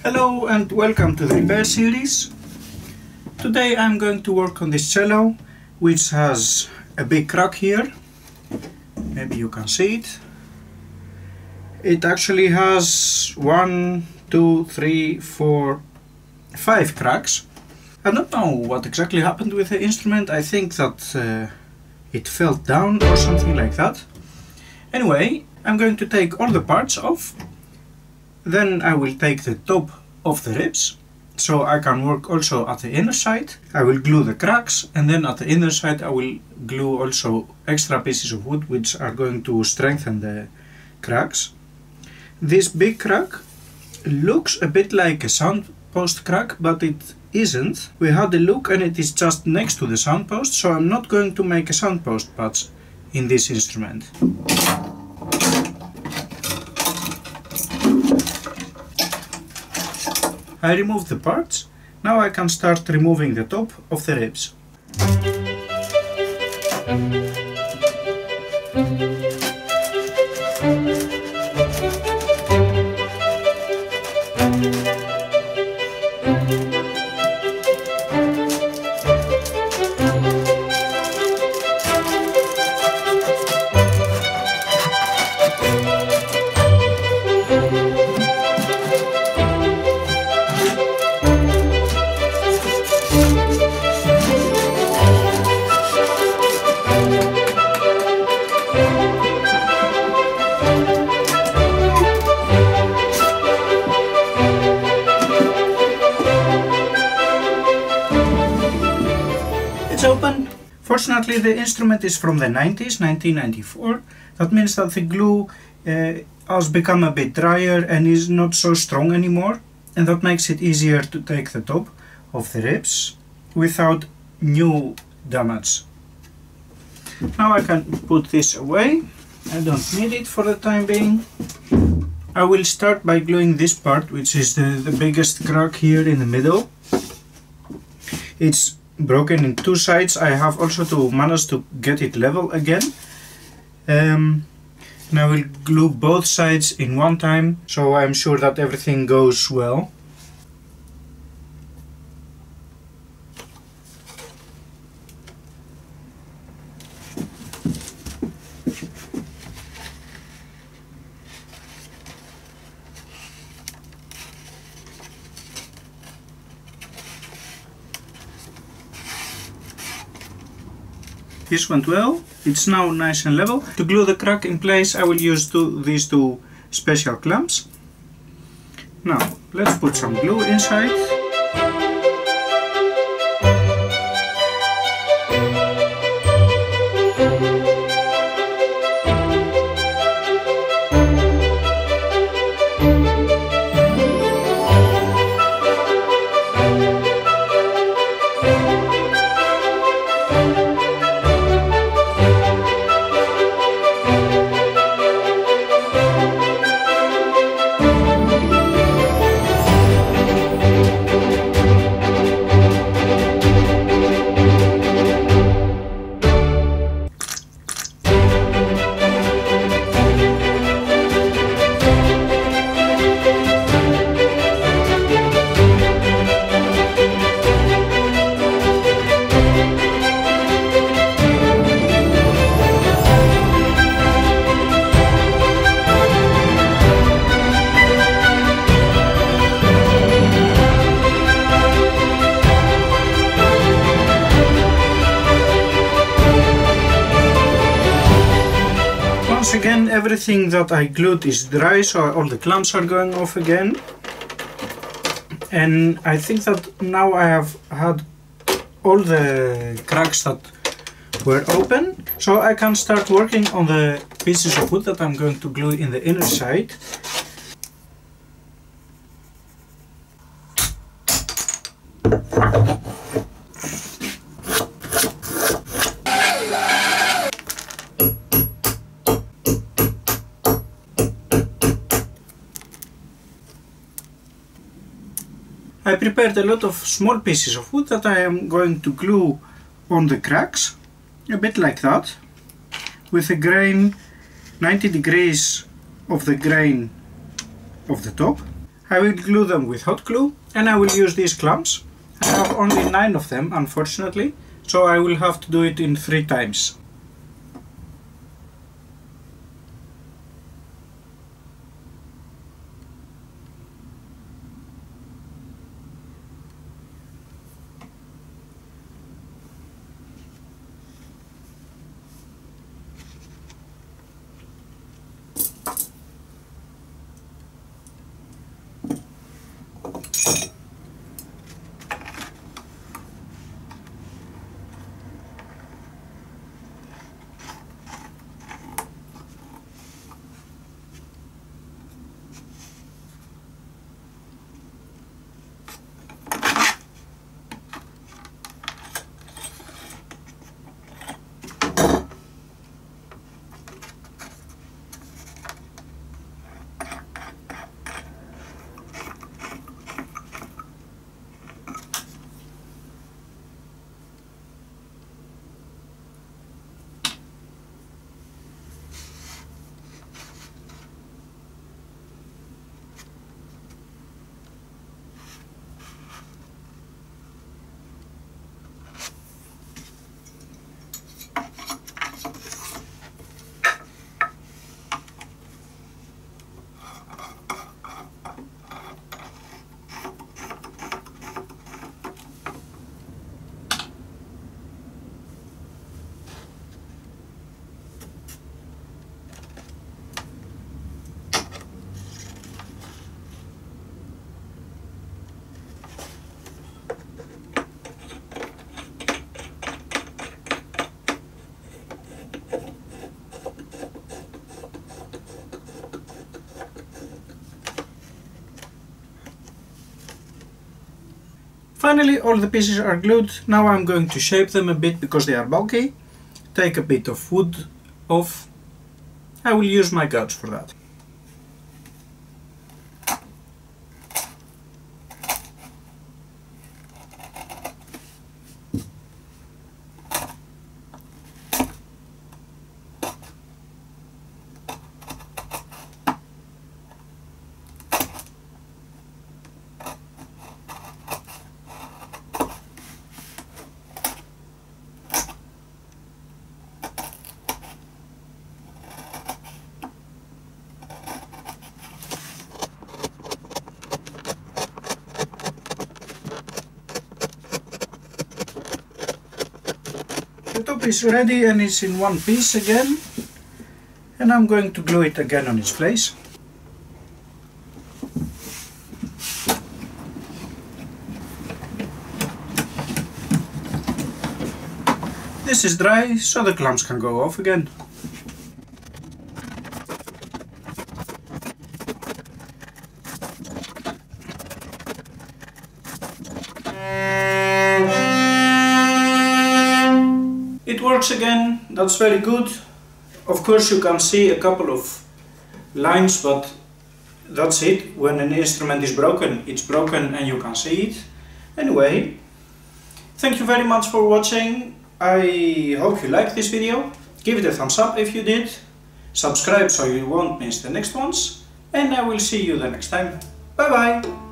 Hello and welcome to the repair series. Today I'm going to work on this cello, which has a big crack here. Maybe you can see it. It actually has 1, 2, 3, 4, 5 cracks. I don't know what exactly happened with the instrument. I think that it fell down or something like that. Anyway, I'm going to take all the parts off. Then I will take the top of the ribs, so I can work also at the inner side. I will glue the cracks, and then at the inner side I will glue also extra pieces of wood which are going to strengthen the cracks. This big crack looks a bit like a soundpost crack, but it isn't. We had a look and it is just next to the soundpost, so I'm not going to make a soundpost patch in this instrument. I removed the parts. Now I can start removing the top of the ribs. It's open. Fortunately, the instrument is from the 90s, 1994. That means that the glue has become a bit drier and is not so strong anymore, and that makes it easier to take the top of the ribs without new damage. Now I can put this away. I don't need it for the time being. I will start by gluing this part, which is the biggest crack here in the middle. It's broken in two sides. I have also to manage to get it level again. And I will glue both sides in one time, so I'm sure that everything goes well. This went well. It's now nice and level. To glue the crack in place, I will use these two special clamps. Now, let's put some glue inside. Once again, everything that I glued is dry, so all the clamps are going off again. And I think that now I have had all the cracks that were open, so I can start working on the pieces of wood that I'm going to glue in the inner side. I prepared a lot of small pieces of wood that I am going to glue on the cracks, a bit like that, with a grain 90 degrees of the grain of the top. I will glue them with hot glue, and I will use these clamps. I have only 9 of them, unfortunately, so I will have to do it in 3 times. Finally, all the pieces are glued. Now I'm going to shape them a bit because they are bulky. Take a bit of wood off. I will use my gouge for that. The top is ready and it's in one piece again, and I'm going to glue it again on its place. This is dry, so the clamps can go off again. It works again, that's very good. Of course you can see a couple of lines, but that's it. When an instrument is broken, it's broken and you can see it. Anyway, thank you very much for watching. I hope you liked this video. Give it a thumbs up if you did. Subscribe so you won't miss the next ones. And I will see you the next time. Bye bye!